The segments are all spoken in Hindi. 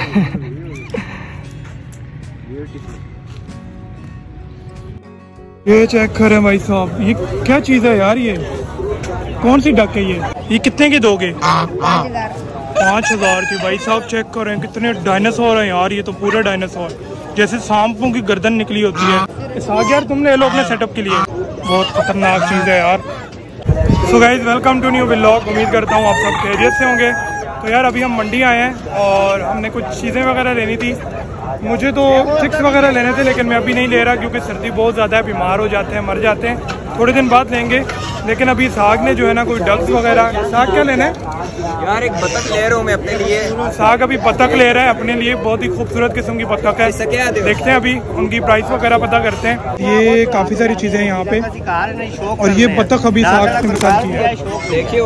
ये चेक करें भाई साहब, ये क्या चीज़ है यार, ये कौन सी डक है ये कितने की दोगे? 5,000 की। भाई साहब चेक करें कितने डायनासोर हैं यार, ये तो पूरे डायनासोर जैसे सांपों की गर्दन निकली होती है। यार तुमने ले लो अपने सेटअप के लिए, बहुत खतरनाक चीज़ है यार। So guys welcome to new vlog. उम्मीद करता हूँ आप सब खैरियत से होंगे। तो यार अभी हम मंडी आए हैं और हमने कुछ चीज़ें वगैरह लेनी थी। मुझे तो चिप्स वगैरह लेने थे लेकिन मैं अभी नहीं ले रहा क्योंकि सर्दी बहुत ज़्यादा है, बीमार हो जाते हैं, मर जाते हैं। थोड़े दिन बाद लेंगे। लेकिन अभी साग ने जो है ना कोई डक्स वगैरह, साग क्या लेना है यार? एक बतख ले रहा हूँ मैं अपने लिए। साग अभी बतख ले रहा है अपने लिए, बहुत ही खूबसूरत किस्म की बतख है। देखते हैं अभी उनकी प्राइस वगैरह पता करते हैं। ये काफ़ी सारी चीज़ें हैं यहाँ पे और ये बतख अभी साग की मिसाल की है। देखिए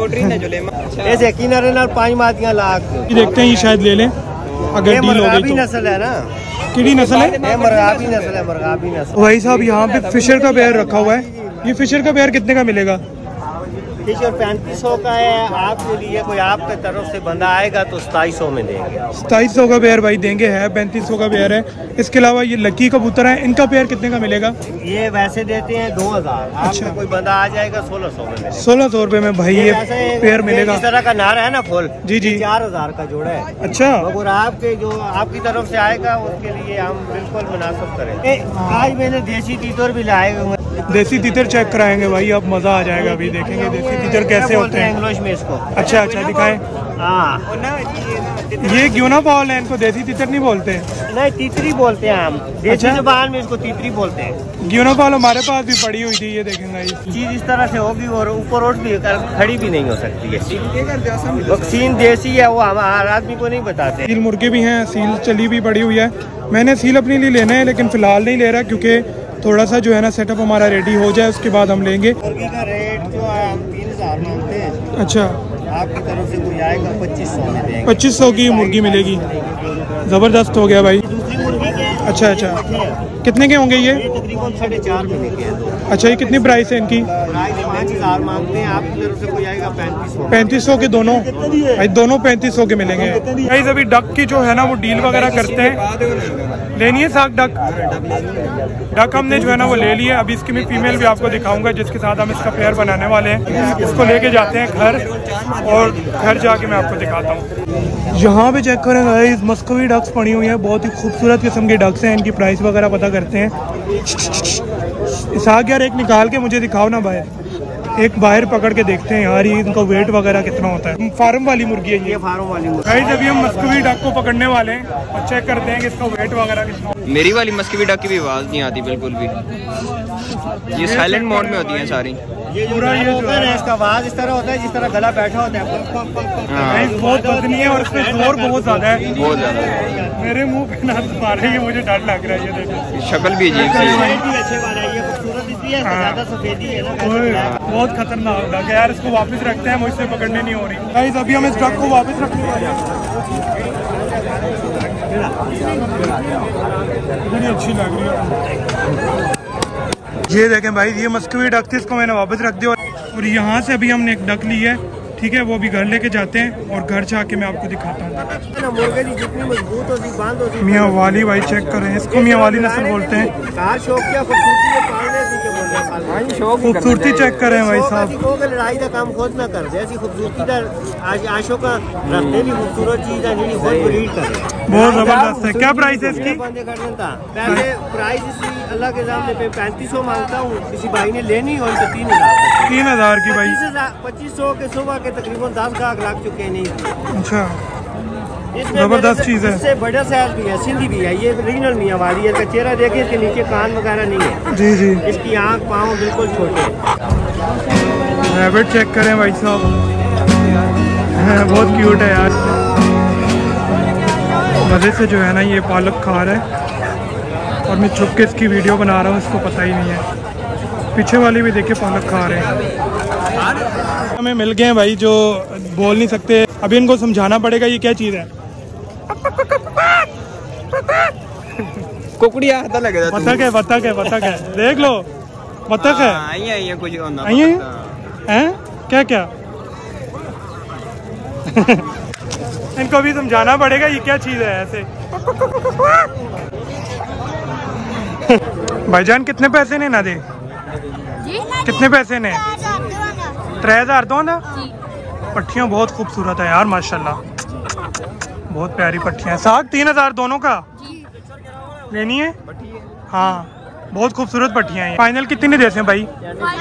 देखते हैं ये शायद ले लें अगर डील हो गई तो। नस्ल है ना, किड़ी नस्ल है? मरगाबी नस्ल है, मरगाबी नस्ल। भाई साहब यहाँ पे फिशर का पेयर रखा हुआ है। ये फिशर का पेयर कितने का मिलेगा? फिशर 3500 का है। आपके लिए कोई आपके तरफ से बंदा आएगा तो 2700 में देंगे। 2700 का पेयर भाई देंगे, है 3500 का पेयर है। इसके अलावा ये लकी कबूतर है, इनका पेयर कितने का मिलेगा? ये वैसे देते हैं 2000। अच्छा, कोई बंदा आ जाएगा 1600 में। 1600 रुपए में भाई ये पेयर मिलेगा। इस तरह का नारा है ना फुल, जी जी, 4000 का जोड़ा है। अच्छा, और आपके जो आपकी तरफ से आएगा उसके लिए हम बिल्कुल मुनासिब करें। आज मैंने देसी तीतर भी लाए हुए। देसी तीतर चेक कराएंगे भाई, अब मजा आ जाएगा। अभी देखेंगे देसी तीतर कैसे होते हैं इंग्लिश में इसको। अच्छा अच्छा दिखाएं। हाँ, ये क्यों ना पाल है, इनको देसी तीतर नहीं बोलते? नहीं, तीतरी बोलते हैं हम। देसी ज़बान में इसको तीतरी बोलते हैं। क्यों पाल हमारे पास भी पड़ी हुई थी, ये देखेंगे। चीज इस तरह से होगी और ऊपर उठ भी खड़ी भी नहीं हो सकती है। वैक्सीन देसी है, वो हमारे आदमी को नहीं बताते। सील मुर्गे भी हैं, सील चली भी पड़ी हुई है। मैंने सील अपने लिए लेना है लेकिन फिलहाल नहीं ले रहा क्योंकि थोड़ा सा जो है ना सेटअप हमारा रेडी हो जाए उसके बाद हम लेंगे। मुर्गी का रेट जो है हम 3000 मांगते हैं। अच्छा, आपकी तरफ से कोई आएगा 2500 में देंगे। 2500 की मुर्गी मिलेगी, ज़बरदस्त हो गया भाई। दूसरी मुर्गी के अच्छा अच्छा, कितने के होंगे ये? तकरीबन 4.5 महीने के हैं। अच्छा, ये कितनी प्राइस है इनकी? 5000 मांगते हैं। आपकी तरफ से कोई आएगा 3500। 3500 के दोनों भाई, दोनों 3500 के मिलेंगे। भाई अभी डक की जो है ना वो डील वगैरह करते हैं। लेनी है साग डक हमने जो है ना वो ले लिया। अभी इसकी मैं फीमेल भी आपको दिखाऊंगा जिसके साथ हम इसका पेयर बनाने वाले हैं। इसको लेके जाते हैं घर और घर जाके मैं आपको दिखाता हूँ। यहाँ पे चेक करें गाइस, मस्कोवी डक्स पड़ी हुई हैं, बहुत ही खूबसूरत किस्म की डक्स हैं। इनकी प्राइस वगैरह पता करते हैं। साग यार एक निकाल के मुझे दिखाओ ना भाई, एक बाहर पकड़ के देखते हैं यार ये इनका वेट वगैरह कितना होता है। फार्म वाली मुर्गी है ये, फार्म वाली मुर्गी। गाइस अभी हम मस्कोवी डक को पकड़ने वाले हैं और चेक करते हैं कि इसका वेट वगैरह कितना। मेरी वाली मस्कोवी डक की भी आवाज नहीं आती बिल्कुल भी, ये साइलेंट मोड में होती है सारी। ये पूरा ये जो है इसका आवाज इस तरह होता है जिस तरह गला बैठा होता है। बहुत बदनी है और इसमें जोर बहुत ज्यादा है, बहुत ज्यादा। मेरे मुंह पे ना मार रही है, मुझे डर लग रहा है। ये देखो शक्ल भी अजीब सी है। अच्छे वाला है, ये खूबसूरत इसलिए है, ज्यादा सफेदी है ना। बहुत खतरनाक डक है यार, इसको वापस रखते हैं, मुझसे पकड़ने नहीं हो रही। गाइस अभी हम इस डक को वापस रखने वाले हैं। बड़ी अच्छी लग रही है। ये देखें भाई, ये मस्कोवी डक थी, इसको मैंने वापस रख दिया। और यहाँ से अभी हमने एक डक ली है, ठीक है, वो भी घर लेके जाते हैं और घर जाके मैं आपको दिखाता हूँ। मियाँ वाली भाई चेक करें, इसको मियाँ वाली नस्ल बोलते हैं। खूबसूरती चेक करें भाई साहब। लड़ाई का काम खुद ना कर, जैसी खूबसूरती आशो का रखते भी खूबसूरत चीज है, बहुत जबरदस्त है। क्या प्राइस है इसकी? पहले प्राइस इसकी अल्लाह के सामने 3500 मांगता हूँ, किसी भाई ने लेनी और 3000 की भाई। 2500 के सुबह के तकरीबन 10 लाख लग चुके हैं। नहीं, अच्छा, जबरदस्त चीज है। इससे बड़ा साइज भी है, सिंधी भी है। ये ओरिजिनल मियाँ वाली है। इसका चेहरा देखिए, इसके नीचे कान वगैरह नहीं है। जी जी, इसकी आँख पाँव बिल्कुल छोटे। हैबिट चेक करें भाई साहब, बहुत क्यूट है यार। मज़े से जो है ना ये पालक खा रहा है और मैं छुप के इसकी वीडियो बना रहा हूँ, इसको पता ही नहीं है। पीछे वाले भी देखिए पालक खा रहे हैं। हमें मिल गए हैं भाई जो बोल नहीं सकते, अभी इनको समझाना पड़ेगा ये क्या चीज़ है। कुकड़िया पता लगे, बतख है, बतख है, बतख है, देख लो बतख है। कुछ हैं क्या क्या इनको भी समझाना पड़ेगा ये क्या चीज़ है ऐसे। भाईजान कितने पैसे ने ना दे जी? कितने पैसे ने? 3000 दो ना। पट्टियाँ बहुत खूबसूरत है यार माशाल्लाह, बहुत प्यारी पट्टियाँ। साग 3000 दोनों का लेनी है? हाँ बहुत खूबसूरत पट्टियाँ हैं। फाइनल कितनी दे हैं भाई?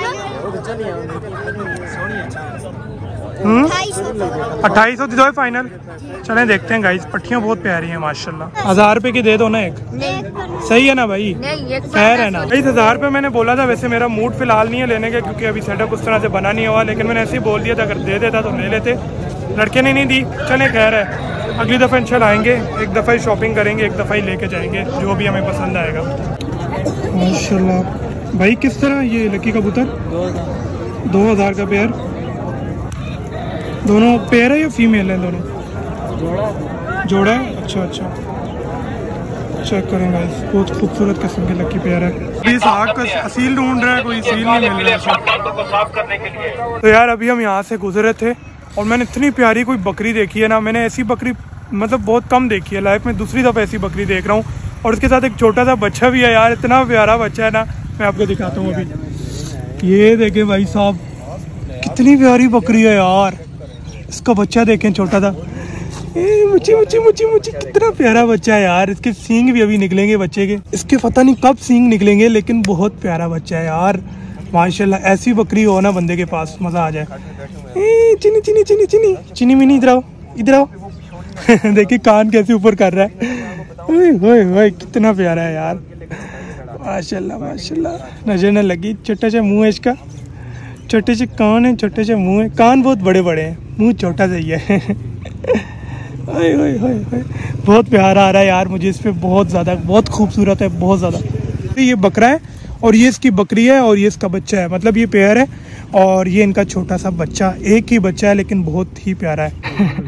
2800 दे दो फाइनल। चलें देखते हैं गाइस, पट्टियाँ बहुत प्यारी हैं माशाल्लाह। 1000 रुपए की दे दो ना एक, सही है ना भाई? खैर है ना। 1000 रुपए मैंने बोला था, वैसे मेरा मूड फिलहाल नहीं है लेने का क्योंकि अभी सेटअप उस तरह से बना नहीं हुआ, लेकिन मैंने ऐसे ही बोल दिया था अगर दे देता तो ले लेते, लड़के ने नहीं दी। चले खैर है, अगली दफ़ा इंशाल्लाह आएंगे, एक दफ़ा ही शॉपिंग करेंगे, एक दफ़ा ही लेके जाएंगे जो भी हमें पसंद आएगा माशाल्लाह। भाई किस तरह ये लकी कबूतर? 2000 का पेयर। दोनों पेयर है या फीमेल है? दोनों जोड़ा है। अच्छा अच्छा, चेक करें गाइस, बहुत खूबसूरत किस्म के लकी पेयर है। अभी साग का असील ढूंढ रहा है, कोई असील नहीं मिल रहा है। तो यार अभी हम यहाँ से गुजरे थे और मैंने इतनी प्यारी कोई बकरी देखी है ना, मैंने ऐसी बकरी मतलब बहुत कम देखी है लाइफ में, दूसरी दफ़ा ऐसी बकरी देख रहा हूँ। और उसके साथ एक छोटा सा बच्चा भी है यार, इतना प्यारा बच्चा है ना, मैं आपको दिखाता हूँ अभी। ये देखे भाई साहब, कितनी प्यारी बकरी है यार। इसका बच्चा देखें छोटा सा, मुची मुची मुची मुची, कितना प्यारा बच्चा है यार। इसके सींग भी अभी निकलेंगे बच्चे के, इसके पता नहीं कब सींग निकलेंगे, लेकिन बहुत प्यारा बच्चा है यार माशाल्लाह। ऐसी बकरी हो ना बंदे के पास, मज़ा आ जाए। चिनी चिनी चिनी चिनी चिनी मिनी, इधर आओ इधर आओ। देखिए कान कैसे ऊपर कर रहा है, ओए कितना प्यारा है यार माशाल्लाह माशाल्लाह। नजर न लगी, छोटा सा मुँह है इसका, छोटे से कान है, छोटे से मुँह है। कान बहुत बड़े बड़े हैं, मुँह छोटा सा ही है। ओए ओए ओए, बहुत प्यारा आ रहा है यार मुझे इस पे, बहुत ज़्यादा, बहुत खूबसूरत है, बहुत ज़्यादा। ये बकरा है और ये इसकी बकरी है और ये इसका बच्चा है, मतलब ये पेयर है और ये इनका छोटा सा बच्चा। एक ही बच्चा है लेकिन बहुत ही प्यारा है।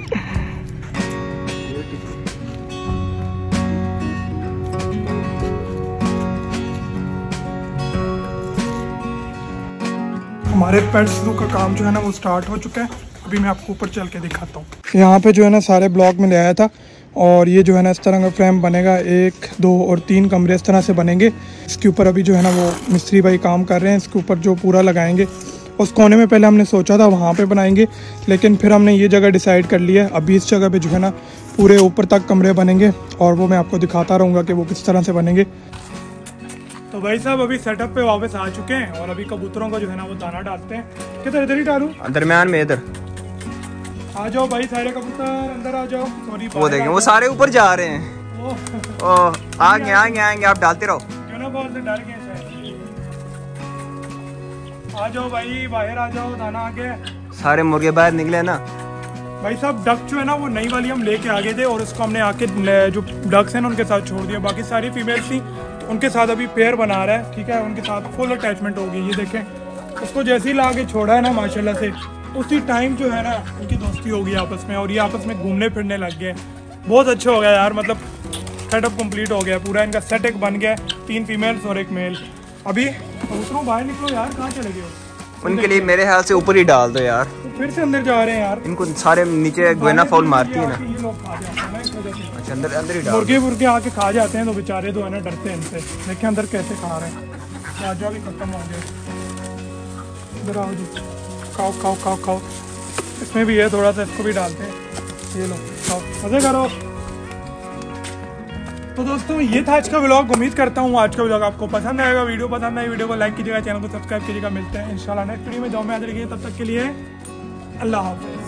हमारे पेट्स ज़ू का काम जो है ना वो स्टार्ट हो चुका है। अभी मैं आपको ऊपर चल के दिखाता हूँ। यहाँ पे जो है ना सारे ब्लॉक में ले आया था और ये जो है ना इस तरह का फ्रेम बनेगा, 1 2 और 3 कमरे इस तरह से बनेंगे। इसके ऊपर अभी जो है ना वो मिस्त्री भाई काम कर रहे हैं, इसके ऊपर जो पूरा लगाएंगे। उस कोने में पहले हमने सोचा था वहाँ पे बनाएंगे, लेकिन फिर हमने ये जगह डिसाइड कर लिया है। अभी इस जगह पे जो है ना पूरे ऊपर तक कमरे बनेंगे और वो मैं आपको दिखाता रहूँगा कि वो किस तरह से बनेंगे। तो भाई साहब अभी सेटअप पे वापस आ चुके हैं और अभी कबूतरों को जो है ना वो दाना डालते हैं। किधर इधर ही डालूं? दरमियान में इधर आ जाओ भाई, सारे कबूतर अंदर आ जाओ। सॉरी वो देखें वो सारे ऊपर जा रहे हैं। ओह आएंगे आएंगे आएंगे, आप डालते रहो। क्यों ना बॉल से डर गए शायद। आ जाओ भाई, बाहर आ जाओ, दाना आ गया। सारे मुर्गे बाहर निकले ना भाई साहब। डक जो है ना वो नई वाली हम लेके आ गए थे और उसको हमने आके जो डक्स हैं ना उनके साथ छोड़ दिया। बाकी सारी फीमेल्स थी तो उनके साथ अभी पेयर बना रहा है, ठीक है, उनके साथ फुल अटैचमेंट होगी। ये देखें, उसको जैसे ही ला के छोड़ा है ना माशाल्लाह से, उसी टाइम जो है ना उनकी दोस्ती होगी आपस में और ये आपस में घूमने फिरने लग गए। बहुत अच्छा हो गया यार, मतलब सेटअप कंप्लीट हो गया पूरा। इनका सेट एक बन गया, 3 फीमेल्स और 1 मेल। अभी कबूतरों बाहर निकलो यार, कहाँ चले गए? उनके लिए मेरे ख्याल से ऊपर ही डाल दो यार। तो फिर से अंदर जा रहे हैं यार, इनको सारे नीचे गोना फॉल मारती है ना। ये लोग खा जाते हैं ना इस वजह से। अच्छा अंदर अंदर ही डाल। मुर्गे आके खा जाते हैं तो बेचारे तो है ना डरते हैं इनसे। देखिए अंदर कैसे खा रहे हैं। राजा भी खत्म हो गए। इधर आओ जी, खाओ खाओ खाओ खाओ। इसमें भी है थोड़ा सा, इसको भी डालते हैं। ये लो खाओ, मजे करो। तो दोस्तों ये था आज का व्लॉग। उम्मीद करता हूँ आज का व्लॉग आपको पसंद आएगा। वीडियो पसंद आए वीडियो को लाइक कीजिएगा, चैनल को सब्सक्राइब कीजिएगा। मिलते हैं इंशाल्लाह नेक्स्ट वीडियो में। दुआ में याद रखिए, तब तक के लिए अल्लाह हाफ़िज़।